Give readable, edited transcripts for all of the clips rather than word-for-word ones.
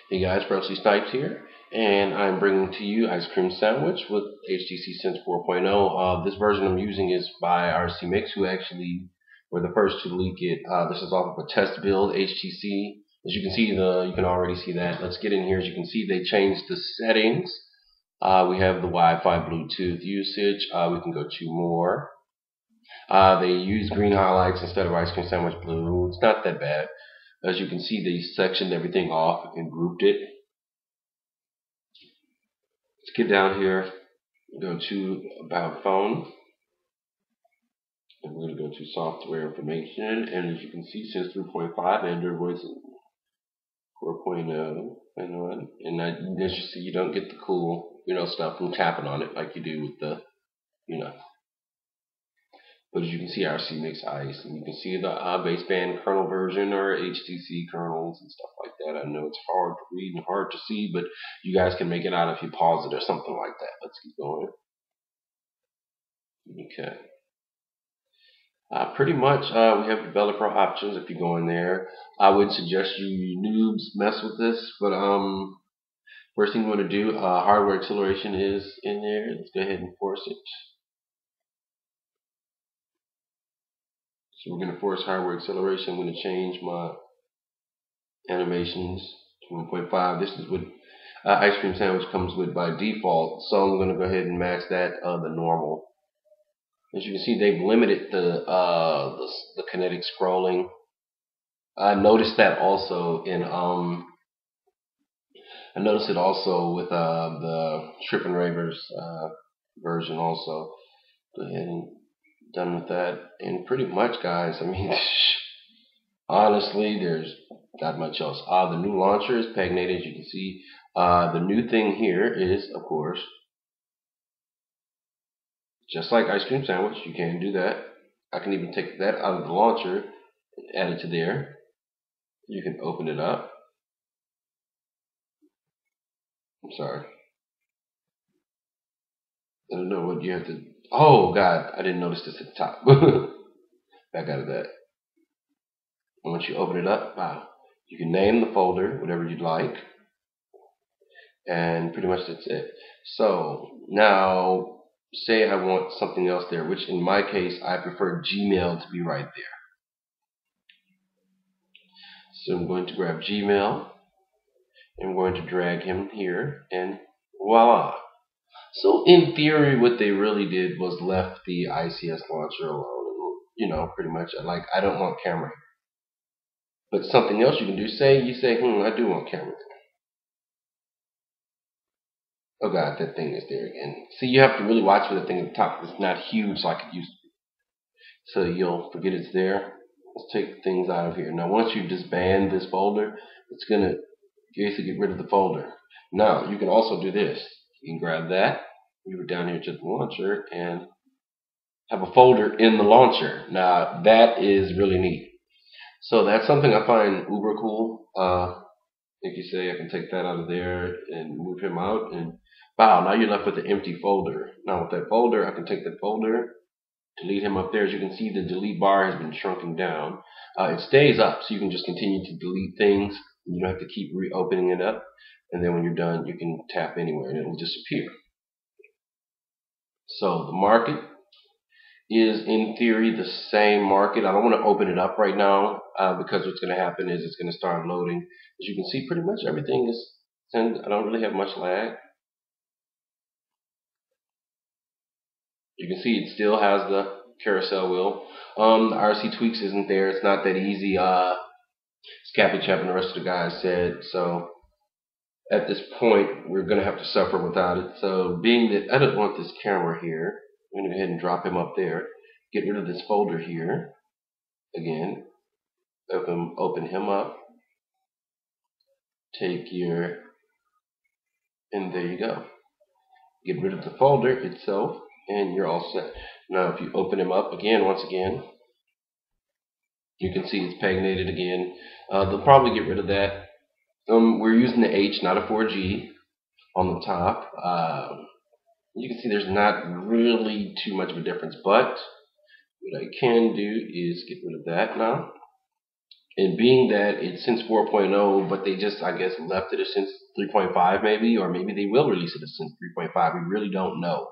Hey guys, Presley Snipes here, and I'm bringing to you Ice Cream Sandwich with HTC Sense 4.0. This version I'm using is by RC Mix, who actually were the first to leak it. This is off of a test build, HTC. As you can see, you can already see that. Let's get in here. As you can see, they changed the settings. We have the Wi-Fi, Bluetooth usage. We can go to more. They use green highlights instead of Ice Cream Sandwich blue. It's not that bad. As you can see, they sectioned everything off and grouped it. Let's get down here, go to About Phone, and we're going to go to Software Information. And as you can see, since 3.5, Android was 4.0, and as you see, you don't get the cool, stuff from tapping on it like you do with the, But as you can see, RC Mix Ice, and you can see the baseband kernel version or HTC kernels and stuff like that. I know it's hard to read and hard to see, but you guys can make it out if you pause it or something like that. Let's keep going. Okay. Pretty much, we have developer options. If you go in there, I would suggest you noobs mess with this, but first thing you want to do, hardware acceleration is in there. Let's go ahead and force it. So we're going to force hardware acceleration. I'm going to change my animations to 1.5. This is what Ice Cream Sandwich comes with by default. So I'm going to go ahead and max that the normal. As you can see, they've limited the kinetic scrolling. I noticed that also in I noticed it also with the Trippin' Ravers version also. Go ahead and done with that. And pretty much, guys, I mean, honestly, there's not much else. The new launcher is paginated, as you can see. The new thing here is, of course, just like Ice Cream Sandwich, you can do that. I can even take that out of the launcher and add it to there. You can open it up. I'm sorry. I don't know what you have to. Oh, God, I didn't notice this at the top. Back out of that. And once you open it up, wow, you can name the folder, whatever you'd like. And pretty much that's it. So now, say I want something else there, which in my case, I prefer Gmail to be right there. So I'm going to grab Gmail. I'm going to drag him here, and voila. So in theory, what they really did was left the ICS launcher alone. Pretty much like I don't want camera. But something else you can do, you say, I do want camera. Oh God, that thing is there again. See, you have to really watch for the thing at the top. It's not huge like it used to be. So you'll forget it's there. Let's take things out of here. Now, once you disband this folder, it's going to basically get rid of the folder. Now, you can also do this. You can grab that, move it down here to the launcher, and have a folder in the launcher. Now, that is really neat. So that's something I find uber cool. If you say I can take that out of there and move him out, and wow, now you're left with an empty folder. Now with that folder, I can take that folder, delete him up there. As you can see, the delete bar has been shrunken down. It stays up, so you can just continue to delete things. You don't have to keep reopening it up. And then when you're done, you can tap anywhere and it will disappear. So the market is in theory the same market. I don't want to open it up right now because what's going to happen is it's going to start loading. As you can see, pretty much everything is, I don't really have much lag. You can see it still has the carousel wheel. The RC Tweaks isn't there. It's not that easy. Scappy Chap and the rest of the guys said. So at this point, we're going to have to suffer without it. So being that I don't want this camera here, I'm going to go ahead and drop him up there. Get rid of this folder here. Again, open him up. Take your, and there you go. Get rid of the folder itself, and you're all set. Now, if you open him up again, once again, you can see it's paginated again. They'll probably get rid of that. We're using the H, not a 4G, on the top. You can see there's not really too much of a difference, but what I can do is get rid of that now. And being that it's since 4.0, but they just, I guess, left it as since 3.5 maybe, or maybe they will release it as since 3.5. We really don't know.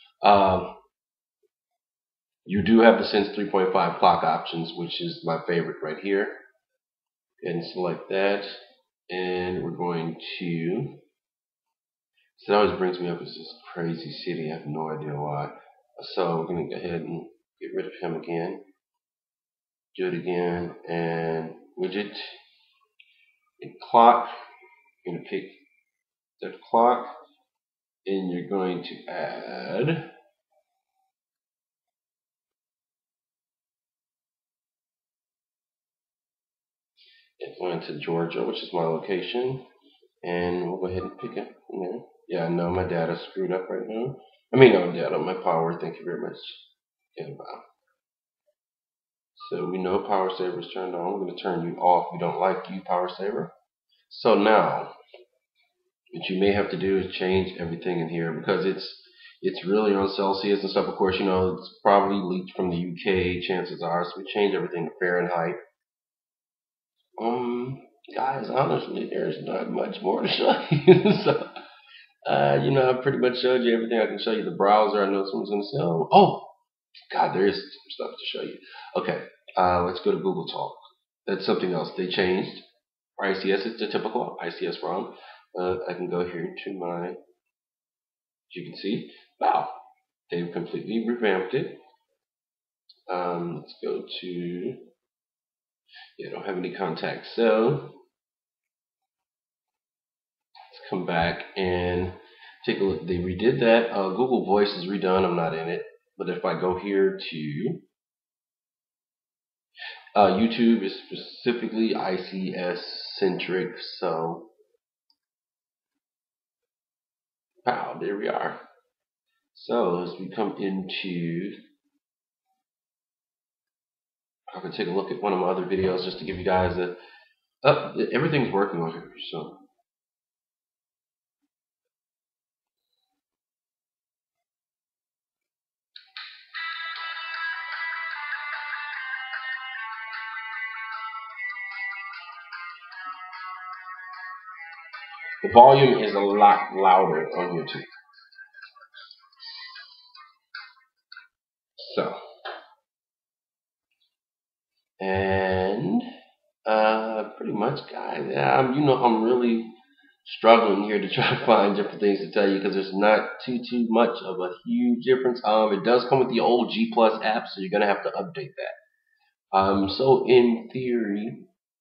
You do have the Sense 3.5 clock options, which is my favorite right here. And select that. And we're going to... So that always brings me up as this crazy city. I have no idea why. So we're going to go ahead and get rid of him again. Do it again. And widget. And clock. You're going to pick that clock. And you're going to add... Atlanta, Georgia, which is my location, and we'll go ahead and pick it. Yeah, I know my data screwed up right now. I mean, no data, my power. Thank you very much. Yeah, wow. So we know power saver is turned on. We're going to turn you off. We don't like you, power saver. So now, what you may have to do is change everything in here because it's really on Celsius and stuff. Of course, you know it's probably leaked from the UK. Chances are, so we change everything to Fahrenheit. Guys, honestly, there's not much more to show you. So, you know, I pretty much showed you everything I can show you. The browser, I know someone's going to say, oh, God, there is some stuff to show you. Okay, let's go to Google Talk. That's something else. They changed. For ICS, it's the typical ICS ROM. I can go here to my, as you can see, wow, they've completely revamped it. Let's go to, yeah, I don't have any contacts. So, come back and take a look. They redid that. Google Voice is redone. I'm not in it. But if I go here to YouTube is specifically ICS centric. So, wow, there we are. So as we come into, I can take a look at one of my other videos just to give you guys a, everything's working on here. So. The volume is a lot louder on YouTube. So, and pretty much, guys, yeah, I'm really struggling here to try to find different things to tell you because there's not too much of a huge difference. It does come with the old G Plus app, so you're gonna have to update that. So in theory,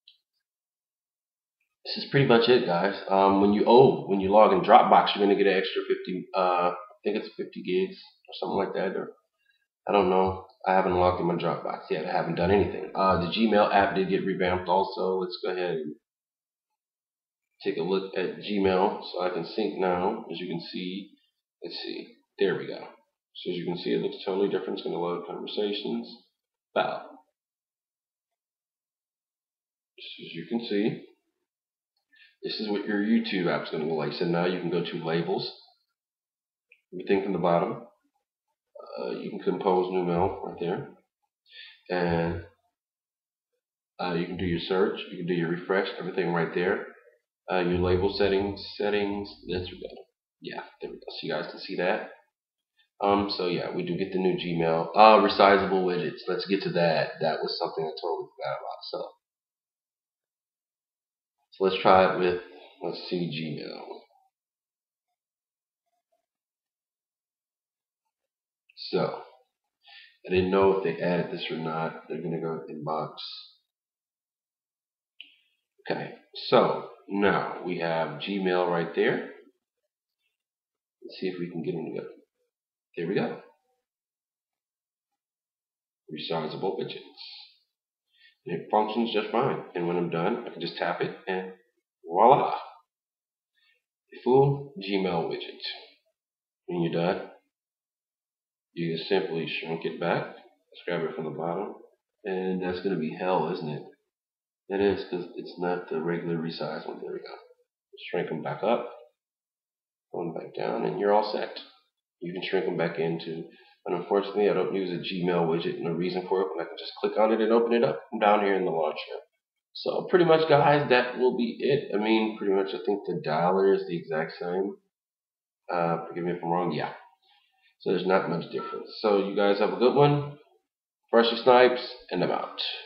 this is pretty much it, guys. When you log in Dropbox, you're gonna get an extra 50. I think it's 50 gigs or something like that. Or I don't know. I haven't logged in my Dropbox yet. I haven't done anything. The Gmail app did get revamped also. Let's go ahead and take a look at Gmail so I can sync now. As you can see, let's see. There we go. So as you can see, it looks totally different. It's going to load conversations. Wow. As you can see, this is what your YouTube app is going to look like. So now you can go to labels. Everything from the bottom. You can compose new mail right there. And you can do your search. You can do your refresh. Everything right there. Your label settings. There we go. Yeah, there we go. So you guys can see that. So yeah, we do get the new Gmail. Resizable widgets. Let's get to that. That was something I totally forgot about. So let's try it with, let's see, Gmail. So I didn't know if they added this or not. They're gonna go inbox. Okay, so now we have Gmail right there. Let's see if we can get them to go. There we go. Resizable widgets. And it functions just fine. And when I'm done, I can just tap it and voila. A full Gmail widget. When you're done, you just simply shrink it back. Let's grab it from the bottom. And that's going to be hell, isn't it? It is, because it's not the regular resize one. There we go. Shrink them back up. Going back down, and you're all set. You can shrink them back into, and unfortunately I don't use a Gmail widget, no reason for it, but I can just click on it and open it up from down here in the launcher. So pretty much, guys, that will be it. I mean, pretty much, I think the dialer is the exact same. Forgive me if I'm wrong. Yeah. So there's not much difference. So you guys have a good one. Freshly Snipes, and I'm out.